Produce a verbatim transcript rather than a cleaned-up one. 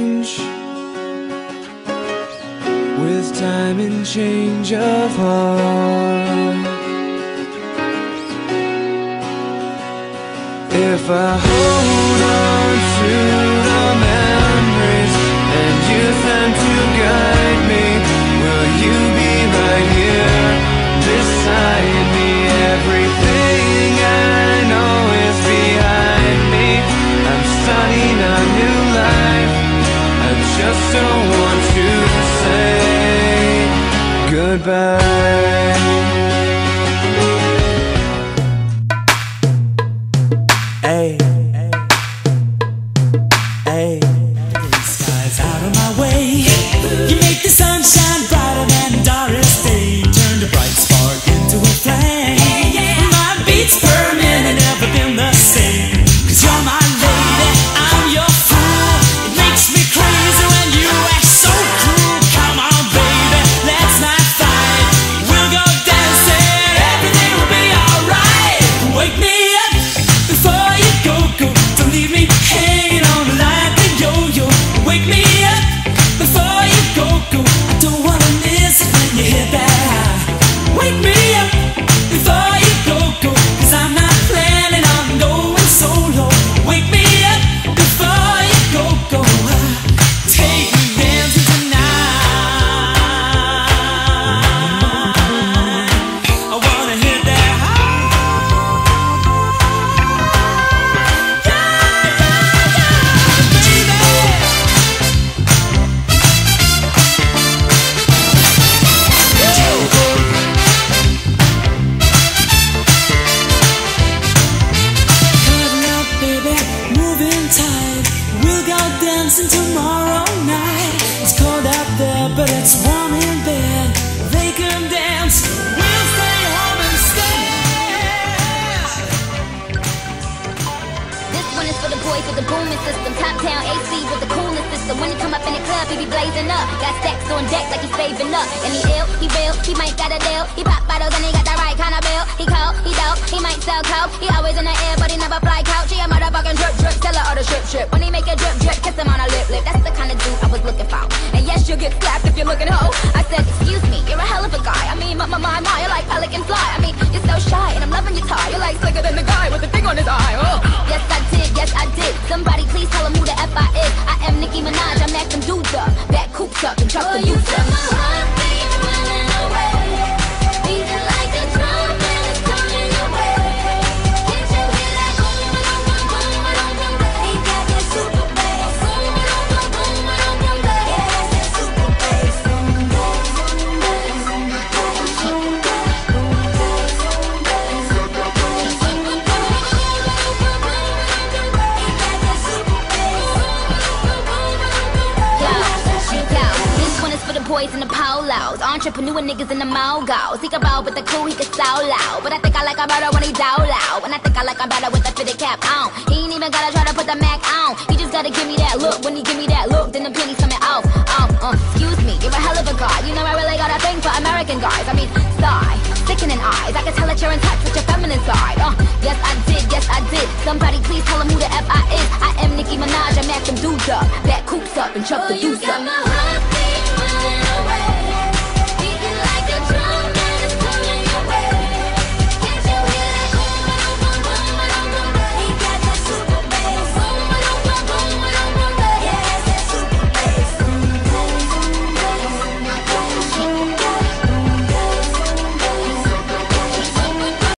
change with time and change of heart. If I hold on to the memories and use them to guide me, will you be right here beside me? Everything I know is behind me. I'm starting a new life. I just don't want to say goodbye. Hey, hey, skies out of my way. You make the sun shine brighter than Doris Day. Turn the bright spark into a flame. My beats per minute never been the same. Cause you're my lady, I'm your fool. It makes me crazy when you act so cruel. Come on baby, let's not fight. We'll go dancing, everything will be alright. Wake me up before you go, go. Don't leave me hanging on like a yo-yo. Wake me up before you go, go. I don't wanna miss it when you hit that high. Wake me up before you go, go. Cause I'm not planning on going solo. Wake me up before you go, go. Take me dancing tonight. I wanna hit that high. We'll go dancing tomorrow night. It's cold out there, but it's warm in bed. They can dance, we'll stay home instead. This one is for the boys with the booming system. Top town A C with the coolest system. When he come up in the club, he be blazing up. Got stacks on deck like he's saving up. And he ill, he real, he might got a deal. He pop bottles and he got the right kind of bill. He cold, he dope, he might sell coke. He always in the air, but he never fly couch. He a motherfucking drip drip, seller or the strip strip. When he make a drip drip, kiss him on a lip lip. That's the kind of dude I was looking for. And yes, you'll get slapped if you're looking hoe. I said, excuse me, you're a hell of a guy. I mean, my my my my, you're like pelican fly. I mean, you're so shy and I'm loving your tie. You're like slicker than the guy with the thing on his eye. Oh, yes I did, yes I did. Somebody please tell him who the F I is. I am Nicki Minaj. I'm acting dudes up, back coops up and truck the youth up. Boys in the polos, entrepreneur niggas in the mogos. He can ball with the cool, he can so loud. But I think I like him better when he down loud. And I think I like him better with the fitted cap on. He ain't even gotta try to put the Mac on. He just gotta give me that look. When he give me that look, then the pennies coming off. Um, uh, excuse me, you're a hell of a guy. You know I really got a thing for American guys. I mean, sigh, sickening eyes. I can tell that you're in touch with your feminine side. Uh, yes I did, yes I did. Somebody please tell him who the F I is. I am Nicki Minaj, I'm acting dudes up, back coops up and chuck the deuce up.